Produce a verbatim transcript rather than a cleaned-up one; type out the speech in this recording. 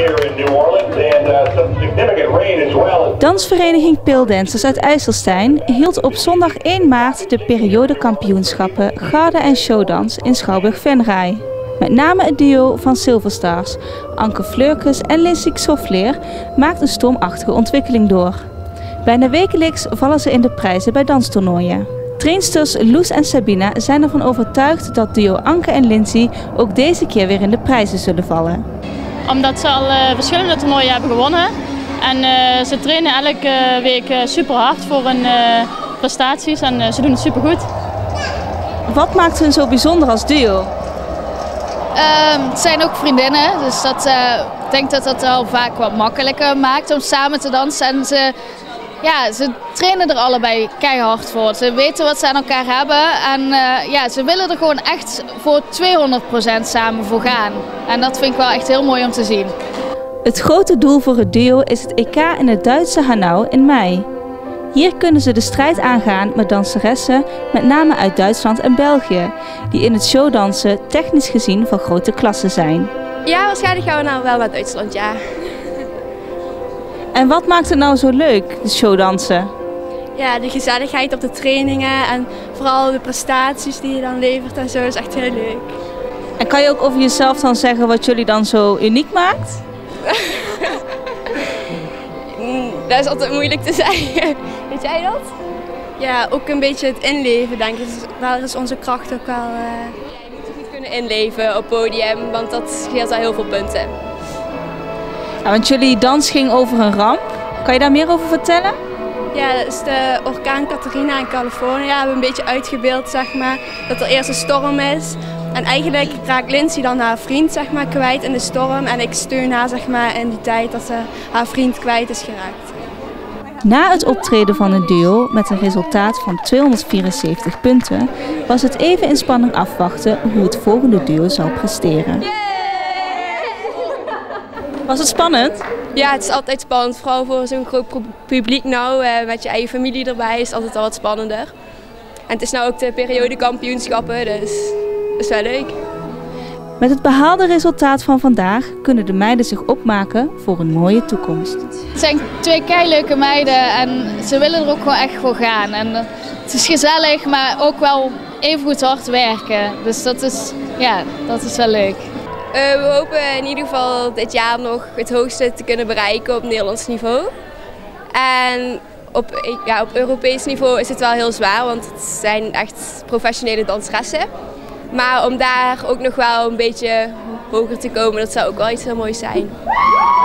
here in New Orleans and uh, some significant rain as well. Dansvereniging Peeldancers uit IJsselstein hield op zondag één maart de periodekampioenschappen Garde en Showdans in Schouwburg-Venray. Met name het duo van Silverstars, Anke Fleurkes en Lindsay Xoffleer, maakt een stormachtige ontwikkeling door. Bijna wekelijks vallen ze in de prijzen bij danstoernooien. Trainsters Loes en Sabina zijn ervan overtuigd dat duo Anke en Lindsay ook deze keer weer in de prijzen zullen vallen. Omdat ze al uh, verschillende toernooien hebben gewonnen en uh, ze trainen elke week uh, super hard voor hun uh, prestaties en uh, ze doen het super goed. Wat maakt hun zo bijzonder als duo? Uh, het zijn ook vriendinnen, dus dat, uh, ik denk dat dat wel vaak wat makkelijker maakt om samen te dansen. En ze, ja, ze trainen er allebei keihard voor. Ze weten wat ze aan elkaar hebben en uh, ja, ze willen er gewoon echt voor tweehonderd procent samen voor gaan. En dat vind ik wel echt heel mooi om te zien. Het grote doel voor het duo is het E K in het Duitse Hanau in mei. Hier kunnen ze de strijd aangaan met danseressen, met name uit Duitsland en België, die in het showdansen technisch gezien van grote klasse zijn. Ja, waarschijnlijk gaan we nou wel naar Duitsland, ja. En wat maakt het nou zo leuk, de showdansen? Ja, de gezelligheid op de trainingen en vooral de prestaties die je dan levert en zo, dat is echt heel leuk. En kan je ook over jezelf dan zeggen wat jullie dan zo uniek maakt? Dat is altijd moeilijk te zeggen. Weet jij dat? Ja, ook een beetje het inleven, denk ik. Daar is onze kracht ook wel. Uh... Ja, je moet je goed kunnen inleven op podium, want dat scheelt al heel veel punten. Ja, want jullie dans ging over een ramp. Kan je daar meer over vertellen? Ja, dat is de orkaan Katrina in Californië. We hebben een beetje uitgebeeld, zeg maar, dat er eerst een storm is. En eigenlijk raakt Lindsay dan haar vriend, zeg maar, kwijt in de storm. En ik steun haar, zeg maar, in die tijd dat ze haar vriend kwijt is geraakt. Na het optreden van het duo met een resultaat van tweehonderdvierenzeventig punten was het even in spanning afwachten hoe het volgende duo zou presteren. Was het spannend? Ja, het is altijd spannend. Vooral voor zo'n groot publiek nou, met je eigen familie erbij, is het altijd al wat spannender. En het is nou ook de periodekampioenschappen, dus dat is wel leuk. Met het behaalde resultaat van vandaag kunnen de meiden zich opmaken voor een mooie toekomst. Het zijn twee keileuke meiden en ze willen er ook gewoon echt voor gaan. En het is gezellig, maar ook wel even goed hard werken. Dus dat is, ja, dat is wel leuk. Uh, we hopen in ieder geval dit jaar nog het hoogste te kunnen bereiken op Nederlands niveau. En op, ja, op Europees niveau is het wel heel zwaar, want het zijn echt professionele danseressen. Maar om daar ook nog wel een beetje hoger te komen, dat zou ook wel iets heel moois zijn.